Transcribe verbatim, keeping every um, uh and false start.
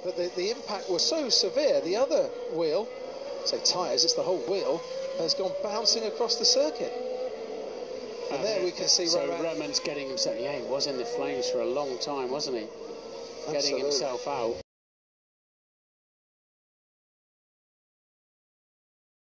but the, the impact was so severe. The other wheel, say tyres, it's the whole wheel, has gone bouncing across the circuit. And uh, there we can see so Roman. Roman's getting himself, yeah, he was in the flames for a long time, wasn't he? Getting Absolutely. himself out.